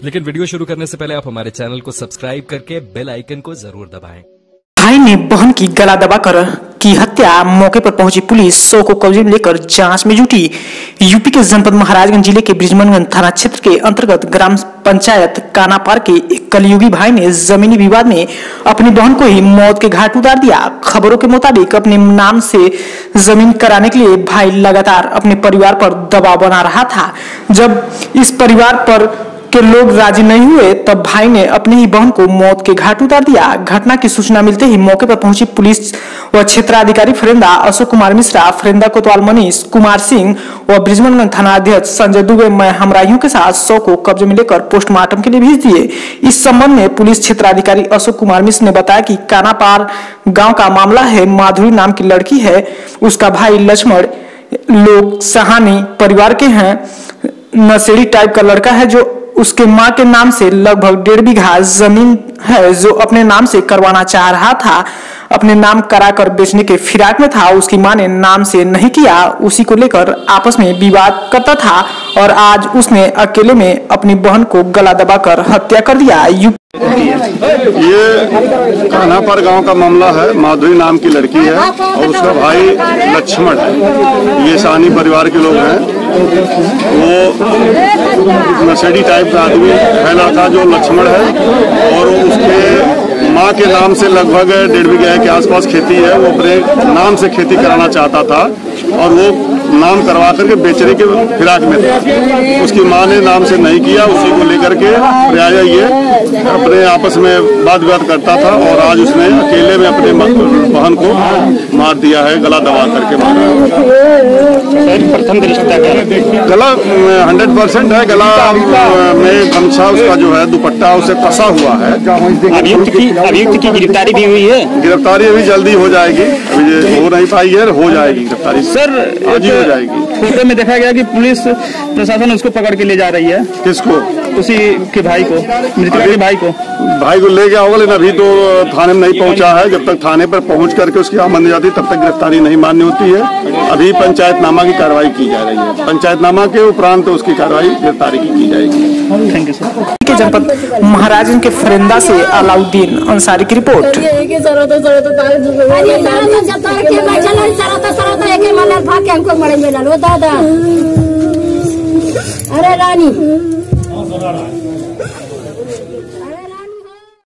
लेकिन वीडियो शुरू करने से पहले आप हमारे चैनल को सब्सक्राइब करके बेल आइकन को जरूर दबाएं। भाई ने बहन की गला दबाकर की हत्या। मौके पर पहुंची पुलिस शव को कब्जे में लेकर जांच में जुटी। यूपी के जनपद महाराजगंज जिले के बृजमनगंज थाना क्षेत्र के अंतर्गत ग्राम पंचायत कानापार के एक कलयुगी भाई ने जमीनी विवाद में अपनी बहन को ही मौत के घाट उतार दिया। खबरों के मुताबिक अपने नाम से जमीन कराने के लिए भाई लगातार अपने परिवार पर दबाव बना रहा था। जब इस परिवार पर के लोग राजी नहीं हुए तब भाई ने अपनी ही बहन को मौत के घाट उतार दिया। घटना की सूचना मिलते ही मौके पर पहुंची पुलिस व क्षेत्राधिकारी फरेंदा अशोक कुमार मिश्रा, फरेंदा कोतवाल मनीष कुमार सिंह व बृजमनगंज थाना अध्यक्ष संजय दुबे मैं हमराइयों के साथ शव को कब्जे में लेकर पोस्टमार्टम के लिए भेज दिए। इस संबंध में पुलिस क्षेत्राधिकारी अशोक कुमार मिश्र ने बताया कि कानापार गाँव का मामला है। माधुरी नाम की लड़की है, उसका भाई लक्ष्मण लोग सहानी परिवार के हैं। नशेड़ी टाइप का लड़का है जो उसके मां के नाम से लगभग 1.5 बीघा जमीन है जो अपने नाम से करवाना चाह रहा था। अपने नाम कराकर बेचने के फिराक में था। उसकी मां ने नाम से नहीं किया, उसी को लेकर आपस में विवाद करता था और आज उसने अकेले में अपनी बहन को गला दबाकर हत्या कर दिया। ये कानापार गांव का मामला है। माधुरी नाम की लड़की है और उसका भाई लक्ष्मण है। ये सानी परिवार के लोग हैं। वो नशेड़ी टाइप का आदमी है लड़का जो लक्ष्मण है और उसके माँ के नाम से लगभग 1.5 बीघे के आसपास खेती है। वो अपने नाम से खेती कराना चाहता था और वो नाम करवा करके बेचने के फिराक में था। उसकी माँ ने नाम से नहीं किया, उसी को लेकर के प्राय ये अपने आपस में वाद विवाद करता था और आज उसने अकेले में अपने बहन को मार दिया है, गला दबा करके मारा है। प्रथम दृष्टया गला 100% है। गला में गमछा उसका जो है दुपट्टा उसे कसा हुआ है। अभियुक्त की गिरफ्तारी भी हुई है। गिरफ्तारी अभी जल्दी हो जाएगी, अभी हो नहीं पाई है, हो जाएगी गिरफ्तारी सर। आज ही हो जाएगी। फोटो में देखा गया कि पुलिस प्रशासन उसको पकड़ के ले जा रही है। किसको? उसी के भाई को, मृतका के भाई को ले गया होगा, लेकिन अभी तो थाने में नहीं पहुंचा है। जब तक थाने पर पहुंच करके उसकी आमद जाती तब तक गिरफ्तारी नहीं मान्य होती है। अभी पंचायतनामा की कार्रवाई की जा रही है। पंचायतनामा के उपरांत उसकी कार्रवाई गिरफ्तारी की जाएगी। Thank you sir. के जनपद महाराजगंज के फरेंदा से अलाउद्दीन अंसारी की रिपोर्ट। अरे रानी